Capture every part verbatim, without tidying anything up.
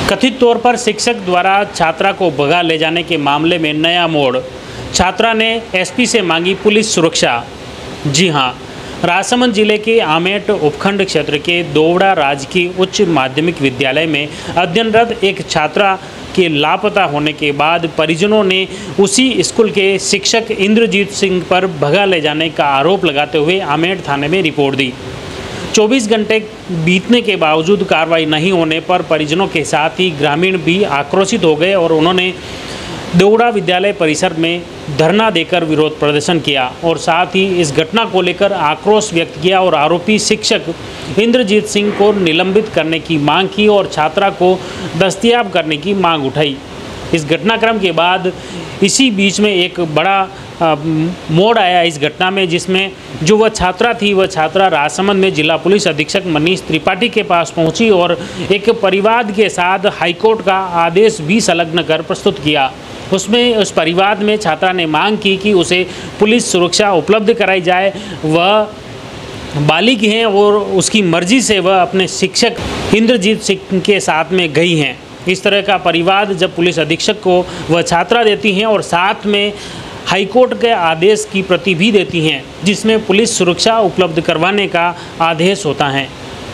कथित तौर पर शिक्षक द्वारा छात्रा को भगा ले जाने के मामले में नया मोड़। छात्रा ने एसपी से मांगी पुलिस सुरक्षा। जी हां, राजसमंद जिले के आमेट उपखंड क्षेत्र के दोवड़ा राजकीय उच्च माध्यमिक विद्यालय में अध्ययनरत एक छात्रा के लापता होने के बाद परिजनों ने उसी स्कूल के शिक्षक इंद्रजीत सिंह पर भगा ले जाने का आरोप लगाते हुए आमेट थाने में रिपोर्ट दी। चौबीस घंटे बीतने के बावजूद कार्रवाई नहीं होने पर परिजनों के साथ ही ग्रामीण भी आक्रोशित हो गए और उन्होंने दोवड़ा विद्यालय परिसर में धरना देकर विरोध प्रदर्शन किया और साथ ही इस घटना को लेकर आक्रोश व्यक्त किया और आरोपी शिक्षक इंद्रजीत सिंह को निलंबित करने की मांग की और छात्रा को दस्तयाब करने की मांग उठाई। इस घटनाक्रम के बाद इसी बीच में एक बड़ा आ, मोड़ आया इस घटना में, जिसमें जो वह छात्रा थी वह छात्रा राजसमंद में जिला पुलिस अधीक्षक मनीष त्रिपाठी के पास पहुंची और एक परिवाद के साथ हाईकोर्ट का आदेश भी संलग्न कर प्रस्तुत किया। उसमें उस परिवाद में छात्रा ने मांग की कि उसे पुलिस सुरक्षा उपलब्ध कराई जाए। वह बालिग हैं और उसकी मर्जी से वह अपने शिक्षक इंद्रजीत सिंह के साथ में गई हैं। इस तरह का परिवाद जब पुलिस अधीक्षक को वह छात्रा देती हैं और साथ में हाईकोर्ट के आदेश की प्रति भी देती हैं, जिसमें पुलिस सुरक्षा उपलब्ध करवाने का आदेश होता है।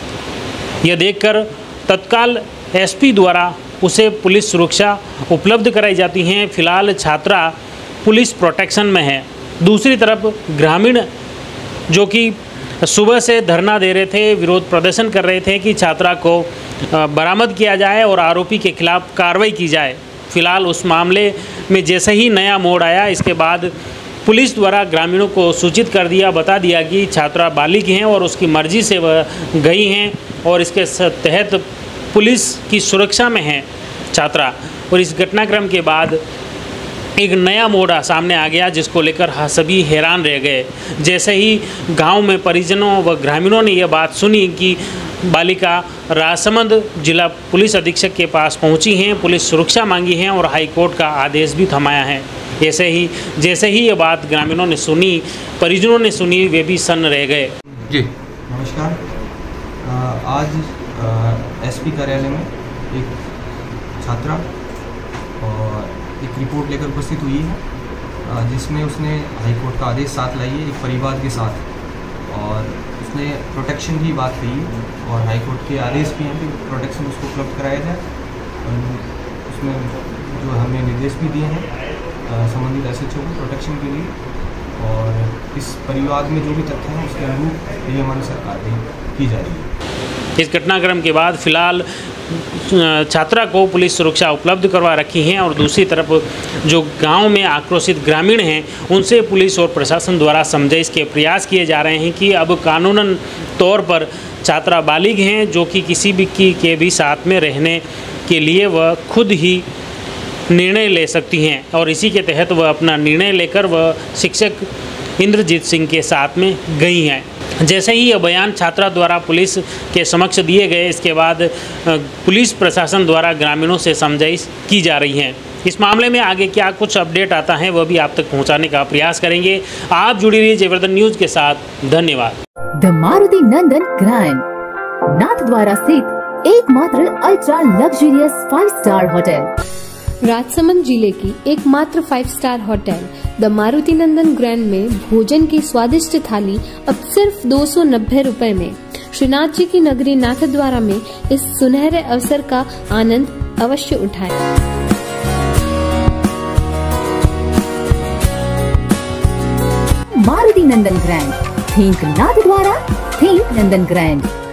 यह देखकर तत्काल एसपी द्वारा उसे पुलिस सुरक्षा उपलब्ध कराई जाती हैं। फिलहाल छात्रा पुलिस प्रोटेक्शन में है। दूसरी तरफ ग्रामीण जो कि सुबह से धरना दे रहे थे, विरोध प्रदर्शन कर रहे थे कि छात्रा को बरामद किया जाए और आरोपी के खिलाफ कार्रवाई की जाए। फिलहाल उस मामले में जैसे ही नया मोड़ आया, इसके बाद पुलिस द्वारा ग्रामीणों को सूचित कर दिया, बता दिया कि छात्रा बालिग हैं और उसकी मर्जी से वह गई हैं और इसके तहत पुलिस की सुरक्षा में है छात्रा। और इस घटनाक्रम के बाद एक नया मोड़ सामने आ गया, जिसको लेकर सभी हैरान रह गए। जैसे ही गांव में परिजनों व ग्रामीणों ने यह बात सुनी कि बालिका राजसमंद जिला पुलिस अधीक्षक के पास पहुंची हैं, पुलिस सुरक्षा मांगी है और हाईकोर्ट का आदेश भी थमाया है। ऐसे ही जैसे ही ये बात ग्रामीणों ने सुनी, परिजनों ने सुनी, वे भी सन्न रह गए। जी नमस्कार। आज एसपी कार्यालय में एक छात्रा और एक रिपोर्ट लेकर उपस्थित हुई है, जिसमें उसने हाईकोर्ट का आदेश साथ लाई है एक परिवाद के साथ, और उसने प्रोटेक्शन की बात कही और हाईकोर्ट के आदेश भी हैं कि प्रोटेक्शन उसको उपलब्ध कराया जाए। और उसमें जो हमें निर्देश भी दिए हैं संबंधित एसएचओ को प्रोटेक्शन के लिए, और इस परिवाद में जो भी तथ्य हैं उसके अनुरूप ये हमारी सरकार की जा रही है। इस घटनाक्रम के बाद फिलहाल छात्रा को पुलिस सुरक्षा उपलब्ध करवा रखी है और दूसरी तरफ जो गांव में आक्रोशित ग्रामीण हैं उनसे पुलिस और प्रशासन द्वारा समझाइश के प्रयास किए जा रहे हैं कि अब कानूनन तौर पर छात्रा बालिग हैं, जो कि किसी भी की के भी साथ में रहने के लिए वह खुद ही निर्णय ले सकती हैं और इसी के तहत वह अपना निर्णय लेकर वह शिक्षक इंद्रजीत सिंह के साथ में गई हैं। जैसे ही यह बयान छात्रा द्वारा पुलिस के समक्ष दिए गए, इसके बाद पुलिस प्रशासन द्वारा ग्रामीणों से समझाइश की जा रही है। इस मामले में आगे क्या कुछ अपडेट आता है वह भी आप तक पहुंचाने का प्रयास करेंगे। आप जुड़ी रहिए जयवर्धन न्यूज के साथ। धन्यवाद। द मारुति नंदन ग्रैंड नाथद्वारा स्थित एकमात्र ultra luxurious five star hotel, Rajsamand जिले की एकमात्र five star hotel the Maruti Nandan Grand में भोजन की स्वादिष्ट थाली अब सिर्फ दो सौ नब्बे रूपए में। श्रीनाथ जी की नगरी नाथद्वारा में इस सुनहरे अवसर का आनंद अवश्य उठाएं। Maruti Nandan Grand, think Nathdwara, think Nandan grand.